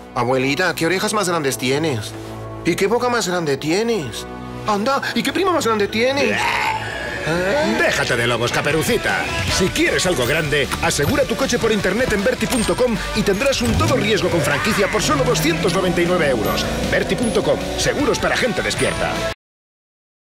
Abuelita, ¿qué orejas más grandes tienes? ¿Y qué boca más grande tienes? Anda, ¿y qué prima más grande tienes? Déjate de lobos, Caperucita. Si quieres algo grande, asegura tu coche por internet en Berti.com y tendrás un todo riesgo con franquicia por solo 299 euros. Berti.com, seguros para gente despierta.